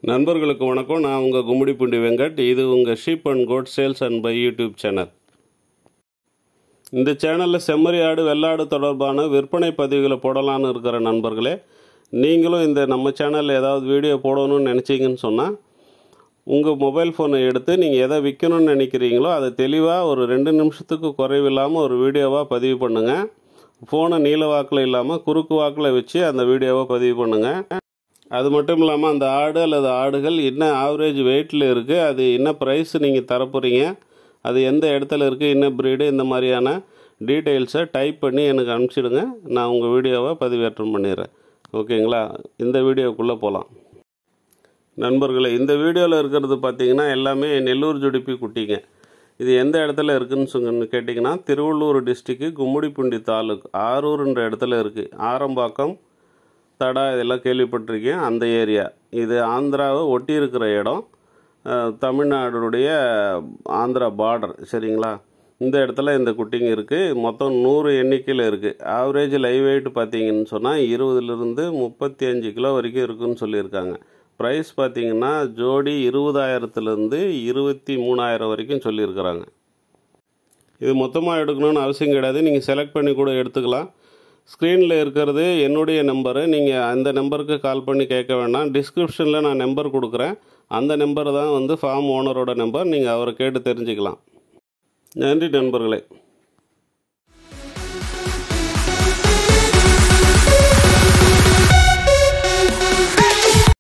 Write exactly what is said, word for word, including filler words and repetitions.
நண்பர்களுக்கு வணக்கம். நான் உங்கள் கும்மிடிப்பூண்டி வெங்கட். இது உங்கள் sheep and goat sales and buy YouTube channel. இந்த சேனலில் செம்மறி ஆடு வெள்ளாடு தொடர்பான விற்பனை பதிவுகளை போடலான்னு இருக்கிற நண்பர்களே, நீங்களும் இந்த நம்ம சேனலில் ஏதாவது வீடியோ போடணும்னு நினச்சிங்கன்னு சொன்னால் உங்கள் மொபைல் ஃபோனை எடுத்து நீங்கள் எதை விற்கணும்னு நினைக்கிறீங்களோ அதை தெளிவாக ஒரு ரெண்டு நிமிஷத்துக்கு குறைவில்லாமல் ஒரு வீடியோவாக பதிவு பண்ணுங்கள். ஃபோனை நீல வாக்கில் இல்லாமல் குறுக்கு வாக்கில் வச்சு அந்த வீடியோவை பதிவு பண்ணுங்கள். அது மட்டும் இல்லாமல் அந்த ஆடு அல்லது ஆடுகள் என்ன ஆவரேஜ் வெயிட்டில் இருக்குது, அது என்ன ப்ரைஸ் நீங்கள் தரப்போகிறீங்க, அது எந்த இடத்துல இருக்குது, என்ன ப்ரீடு, இந்த மாதிரியான டீட்டெயில்ஸை டைப் பண்ணி எனக்கு அனுப்பிச்சிடுங்க. நான் உங்கள் வீடியோவை பதிவேற்றம் பண்ணிடுறேன். ஓகேங்களா? இந்த வீடியோக்குள்ளே போகலாம். நண்பர்களே, இந்த வீடியோவில் இருக்கிறது பார்த்திங்கன்னா எல்லாமே நெல்லூர் ஜுடிப்பி குட்டிங்க. இது எந்த இடத்துல இருக்குதுன்னு சொன்னு கேட்டிங்கன்னா திருவள்ளூர் டிஸ்ட்ரிக்கு கும்மிடிப்பூண்டி தாலுக் ஆரூர்ன்ற இடத்துல இருக்குது. ஆரம்பாக்கம் தடா இதெல்லாம் கேள்விப்பட்டிருக்கேன், அந்த ஏரியா. இது ஆந்திராவை ஒட்டி இருக்கிற இடம், தமிழ்நாடுடைய ஆந்திரா பார்டர். சரிங்களா? இந்த இடத்துல இந்த குட்டிங்க இருக்குது. மொத்தம் நூறு எண்ணிக்கையில் இருக்குது. ஆவரேஜ் லைவ் வெயிட் பார்த்திங்கன்னு சொன்னால் இருபதுலேருந்து முப்பத்தி அஞ்சு கிலோ வரைக்கும் இருக்குதுன்னு சொல்லியிருக்காங்க. ப்ரைஸ் பார்த்திங்கன்னா ஜோடி இருபதாயிரத்துலேருந்து இருபத்தி மூணாயிரம் வரைக்கும் சொல்லியிருக்கிறாங்க. இது மொத்தமாக எடுக்கணும்னு அவசியம் கிடையாது, நீங்கள் செலக்ட் பண்ணி கூட எடுத்துக்கலாம். ஸ்க்ரீனில் இருக்கிறது என்னுடைய நம்பரு. நீங்கள் அந்த நம்பருக்கு கால் பண்ணி கேட்க வேண்டாம். டிஸ்கிரிப்ஷனில் நான் நம்பர் கொடுக்குறேன். அந்த நம்பர் தான் வந்து ஃபார்ம் ஓனரோட நம்பர். நீங்கள் அவரை கேட்டு தெரிஞ்சுக்கலாம். நன்றி நண்பர்களே.